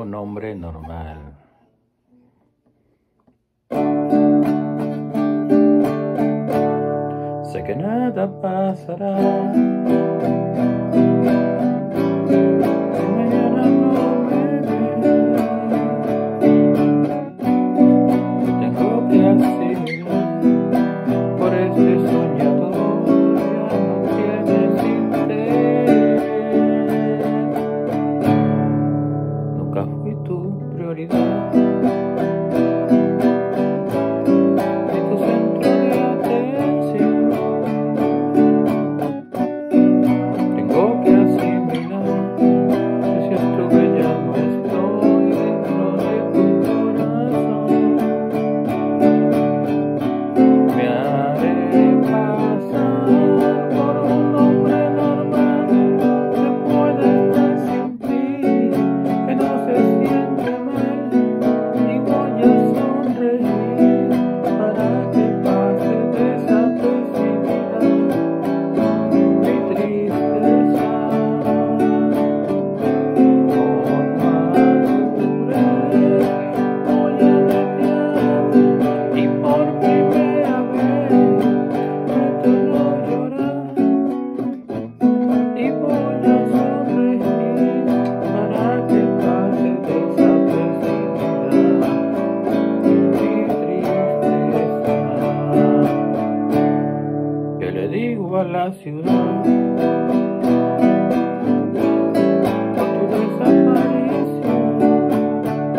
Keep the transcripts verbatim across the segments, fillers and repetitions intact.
un hombre normal. Sé que nada pasará, que mañana no me ve. Tengo que asimilar por este soñador, ya no tienes interés. Nunca fui tu prioridad, ni tu centro de atención. Tengo que asimilar que si estuve ya no estoy dentro de tu corazón. Me haré pasar por un hombre normal que puede estar sin ti, que no se siente mal, y voy a sonreír para que pase desapercibida mi tristeza. Con madurez voy a netear y por primera vez prometo no llorar, y voy a sonreír para que pase desapercibida mi tristeza. ¿Qué le digo a la ciudad por tu desaparición?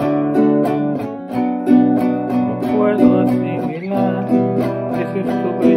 No puedo asimilar que si estuve